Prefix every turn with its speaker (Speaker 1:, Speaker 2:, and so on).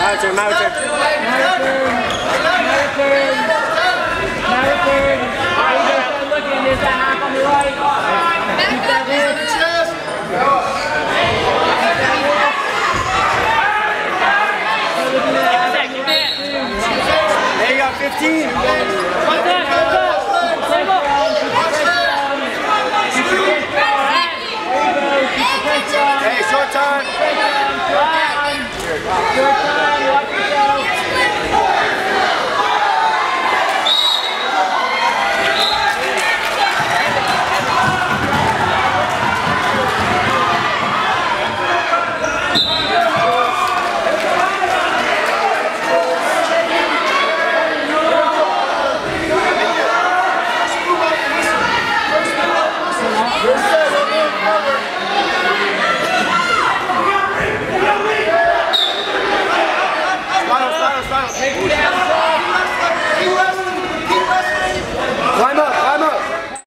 Speaker 1: turn.
Speaker 2: Marathon. Looking, there's that half on the right. Keep that hip.
Speaker 1: There you go, 15. Hey, short time.
Speaker 2: Short time, watch yourself.
Speaker 1: Stop.